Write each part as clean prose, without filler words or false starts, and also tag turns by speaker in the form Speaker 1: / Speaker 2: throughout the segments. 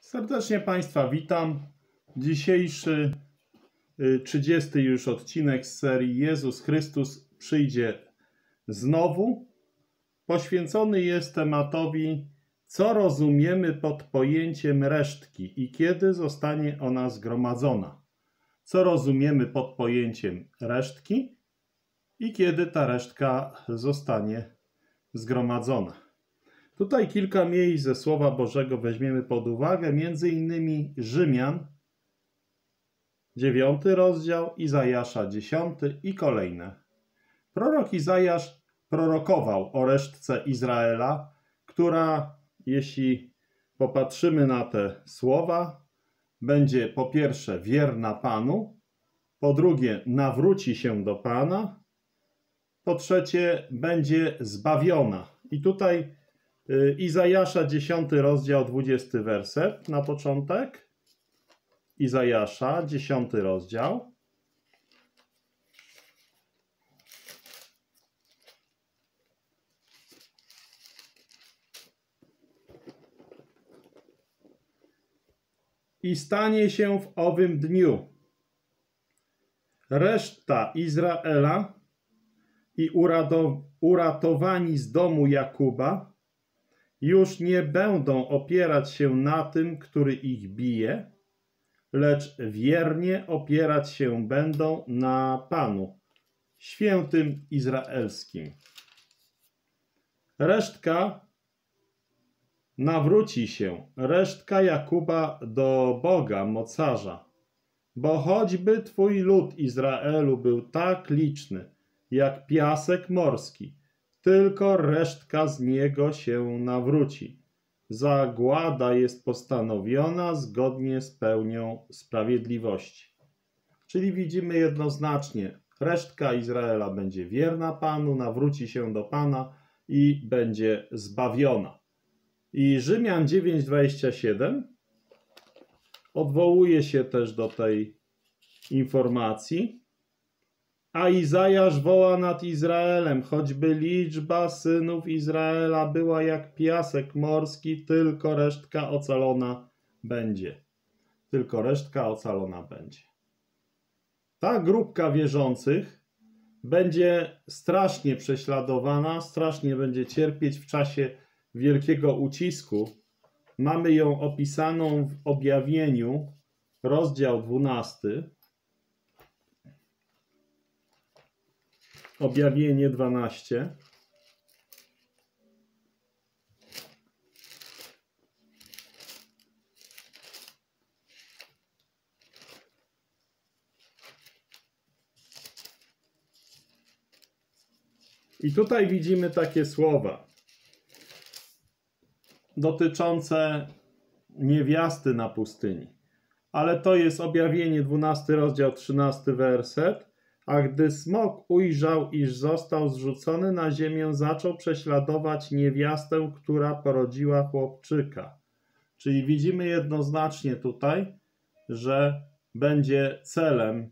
Speaker 1: Serdecznie Państwa witam. Dzisiejszy 30 już odcinek z serii Jezus Chrystus przyjdzie znowu. Poświęcony jest tematowi, co rozumiemy pod pojęciem resztki i kiedy zostanie ona zgromadzona. Co rozumiemy pod pojęciem resztki i kiedy ta resztka zostanie zgromadzona. Tutaj kilka miejsc ze Słowa Bożego weźmiemy pod uwagę, między innymi Rzymian, 9 rozdział, Izajasza 10 i kolejne. Prorok Izajasz prorokował o resztce Izraela, która, jeśli popatrzymy na te słowa, będzie po pierwsze wierna Panu, po drugie nawróci się do Pana, po trzecie będzie zbawiona. I tutaj Izajasza 10 rozdział 20 werset na początek. Izajasza 10 rozdział. I stanie się w owym dniu reszta Izraela i uratowani z domu Jakuba już nie będą opierać się na tym, który ich bije, lecz wiernie opierać się będą na Panu, świętym izraelskim. Resztka nawróci się, resztka Jakuba do Boga, mocarza, bo choćby Twój lud Izraelu był tak liczny, jak piasek morski, tylko resztka z niego się nawróci. Zagłada jest postanowiona zgodnie z pełnią sprawiedliwości. Czyli widzimy jednoznacznie, resztka Izraela będzie wierna Panu, nawróci się do Pana i będzie zbawiona. I Rzymian 9:27 odwołuje się też do tej informacji. A Izajasz woła nad Izraelem, choćby liczba synów Izraela była jak piasek morski, tylko resztka ocalona będzie. Tylko resztka ocalona będzie. Ta grupka wierzących będzie strasznie prześladowana, strasznie będzie cierpieć w czasie wielkiego ucisku. Mamy ją opisaną w Objawieniu, rozdział 12. Objawienie 12. I tutaj widzimy takie słowa dotyczące niewiasty na pustyni. Ale to jest Objawienie 12 rozdział 13 werset. A gdy smok ujrzał, iż został zrzucony na ziemię, zaczął prześladować niewiastę, która porodziła chłopczyka. Czyli widzimy jednoznacznie tutaj, że będzie celem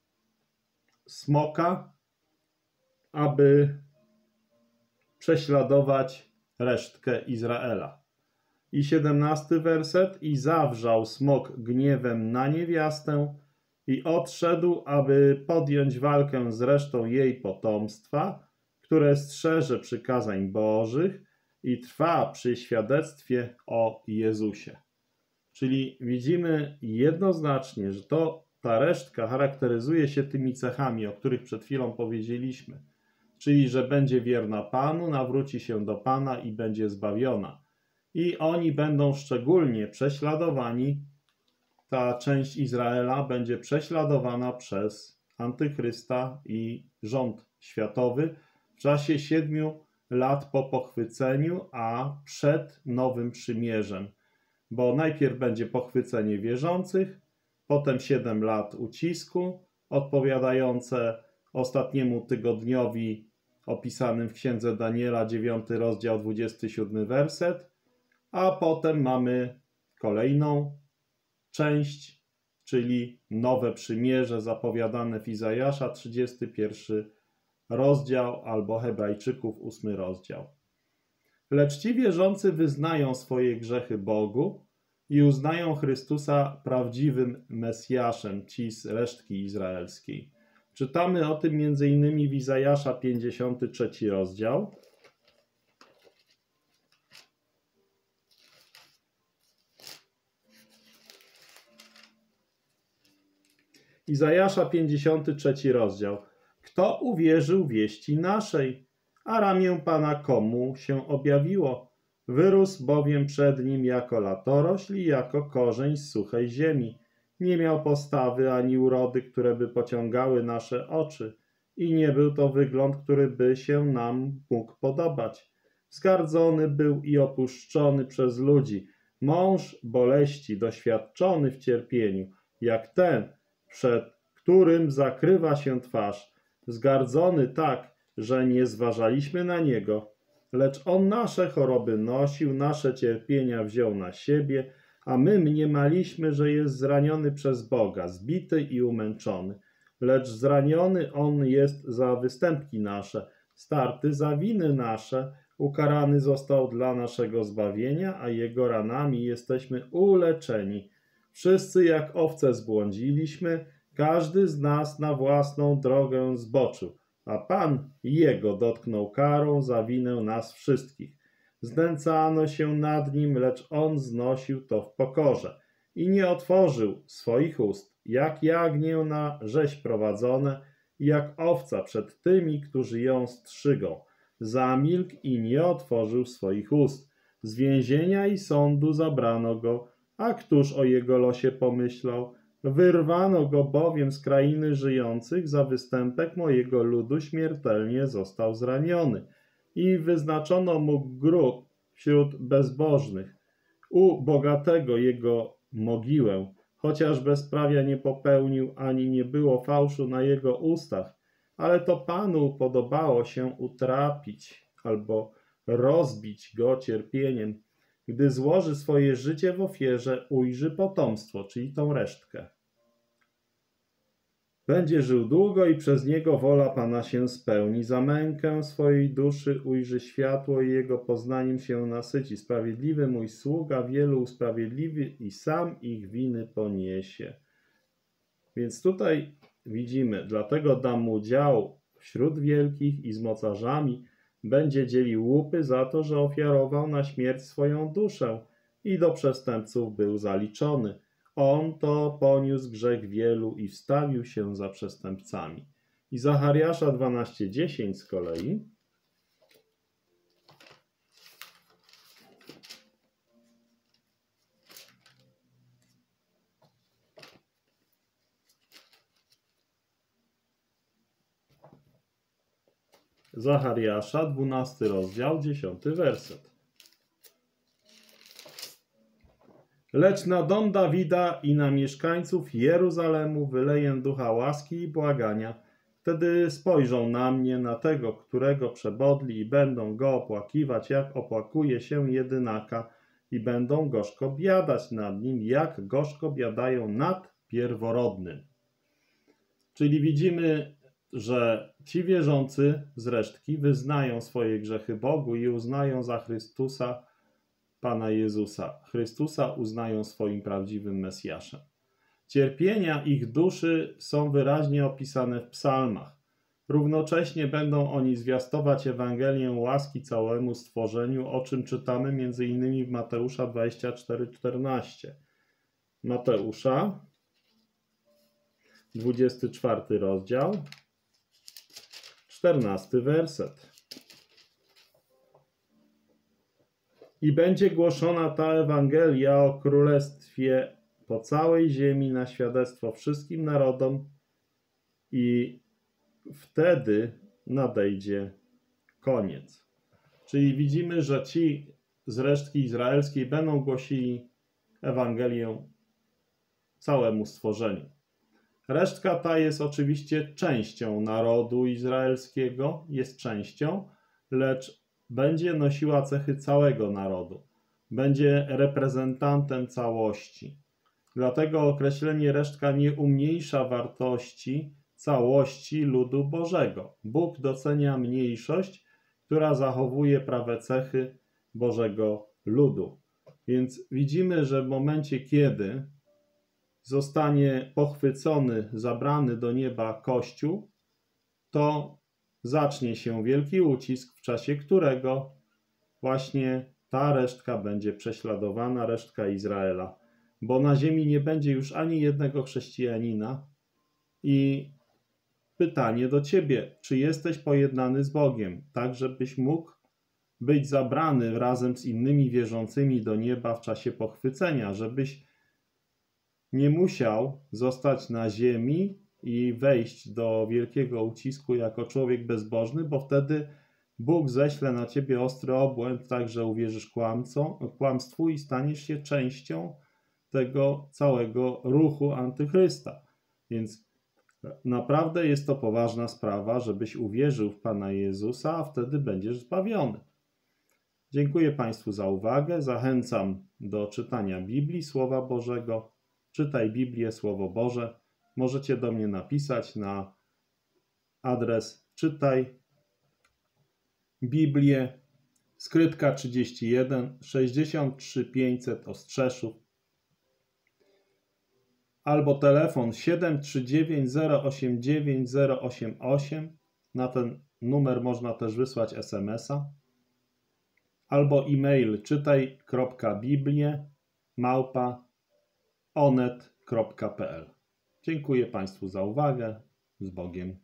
Speaker 1: smoka, aby prześladować resztkę Izraela. I 17 werset. I zawrzał smok gniewem na niewiastę, i odszedł, aby podjąć walkę z resztą jej potomstwa, które strzeże przykazań Bożych i trwa przy świadectwie o Jezusie. Czyli widzimy jednoznacznie, że ta resztka charakteryzuje się tymi cechami, o których przed chwilą powiedzieliśmy. Czyli, że będzie wierna Panu, nawróci się do Pana i będzie zbawiona. I oni będą szczególnie prześladowani. Ta część Izraela będzie prześladowana przez Antychrysta i rząd światowy w czasie 7 lat po pochwyceniu, a przed Nowym Przymierzem. Bo najpierw będzie pochwycenie wierzących, potem 7 lat ucisku, odpowiadające ostatniemu tygodniowi opisanym w Księdze Daniela, 9 rozdział, 27 werset, a potem mamy kolejną część, czyli Nowe Przymierze zapowiadane w Izajasza, 31 rozdział, albo Hebrajczyków, 8 rozdział. Lecz ci wierzący wyznają swoje grzechy Bogu i uznają Chrystusa prawdziwym Mesjaszem, ci z resztki izraelskiej. Czytamy o tym m.in. w Izajasza 53 rozdział. Izajasza 53 rozdział. Kto uwierzył wieści naszej, a ramię Pana komu się objawiło? Wyrósł bowiem przed nim jako latorośl i jako korzeń z suchej ziemi. Nie miał postawy ani urody, które by pociągały nasze oczy. I nie był to wygląd, który by się nam mógł podobać. Zgardzony był i opuszczony przez ludzi. Mąż boleści, doświadczony w cierpieniu, jak ten, przed którym zakrywa się twarz. Zgardzony tak, że nie zważaliśmy na niego. Lecz on nasze choroby nosił, nasze cierpienia wziął na siebie, a my mniemaliśmy, że jest zraniony przez Boga, zbity i umęczony. Lecz zraniony on jest za występki nasze, starty za winy nasze, ukarany został dla naszego zbawienia, a jego ranami jesteśmy uleczeni. Wszyscy jak owce zbłądziliśmy, każdy z nas na własną drogę zboczył, a Pan jego dotknął karą za winę nas wszystkich. Znęcano się nad nim, lecz on znosił to w pokorze i nie otworzył swoich ust, jak jagnię na rzeź prowadzone i jak owca przed tymi, którzy ją strzygą. Zamilkł i nie otworzył swoich ust. Z więzienia i sądu zabrano go, a któż o jego losie pomyślał? Wyrwano go bowiem z krainy żyjących, za występek mojego ludu śmiertelnie został zraniony. I wyznaczono mu grób wśród bezbożnych. U bogatego jego mogiłę, chociaż bezprawia nie popełnił, ani nie było fałszu na jego ustach, ale to Panu podobało się utrapić albo rozbić go cierpieniem. Gdy złoży swoje życie w ofierze, ujrzy potomstwo, czyli tą resztkę. Będzie żył długo i przez niego wola Pana się spełni. Za mękę swojej duszy ujrzy światło i jego poznaniem się nasyci. Sprawiedliwy mój sługa wielu usprawiedliwi i sam ich winy poniesie. Więc tutaj widzimy, dlatego dam mu dział wśród wielkich i z mocarzami będzie dzielił łupy za to, że ofiarował na śmierć swoją duszę i do przestępców był zaliczony. On to poniósł grzech wielu i wstawił się za przestępcami. I Zachariasza 12:10 z kolei. Zachariasza, 12 rozdział, 10 werset. Lecz na dom Dawida i na mieszkańców Jeruzalemu wyleję ducha łaski i błagania. Wtedy spojrzą na mnie, na tego, którego przebodli i będą go opłakiwać, jak opłakuje się jedynaka i będą gorzko biadać nad nim, jak gorzko biadają nad pierworodnym. Czyli widzimy, że ci wierzący z resztki wyznają swoje grzechy Bogu i uznają za Chrystusa Pana Jezusa. Chrystusa uznają swoim prawdziwym Mesjaszem. Cierpienia ich duszy są wyraźnie opisane w psalmach. Równocześnie będą oni zwiastować Ewangelię łaski całemu stworzeniu, o czym czytamy m.in. w Mateusza 24:14. Mateusza, 24 rozdział, 14 werset. I będzie głoszona ta Ewangelia o Królestwie po całej ziemi na świadectwo wszystkim narodom i wtedy nadejdzie koniec. Czyli widzimy, że ci z resztki izraelskiej będą głosili Ewangelię całemu stworzeniu. Resztka ta jest oczywiście częścią narodu izraelskiego, jest częścią, lecz będzie nosiła cechy całego narodu. Będzie reprezentantem całości. Dlatego określenie resztka nie umniejsza wartości całości ludu Bożego. Bóg docenia mniejszość, która zachowuje prawe cechy Bożego ludu. Więc widzimy, że w momencie, kiedy zostanie pochwycony, zabrany do nieba Kościół, to zacznie się wielki ucisk, w czasie którego właśnie ta resztka będzie prześladowana, resztka Izraela, bo na ziemi nie będzie już ani jednego chrześcijanina. I pytanie do ciebie, czy jesteś pojednany z Bogiem, tak żebyś mógł być zabrany razem z innymi wierzącymi do nieba w czasie pochwycenia, żebyś nie musiał zostać na ziemi i wejść do wielkiego ucisku jako człowiek bezbożny, bo wtedy Bóg ześle na ciebie ostry obłęd, tak że uwierzysz kłamstwu i staniesz się częścią tego całego ruchu Antychrysta. Więc naprawdę jest to poważna sprawa, żebyś uwierzył w Pana Jezusa, a wtedy będziesz zbawiony. Dziękuję Państwu za uwagę. Zachęcam do czytania Biblii, Słowa Bożego. Czytaj Biblię, Słowo Boże. Możecie do mnie napisać na adres czytaj Biblię, Skrytka 31 63 500 Ostrzeszów, albo telefon 739 089 088. Na ten numer można też wysłać SMS-a. Albo e-mail czytaj.biblie@onet.pl. Dziękuję Państwu za uwagę. Z Bogiem.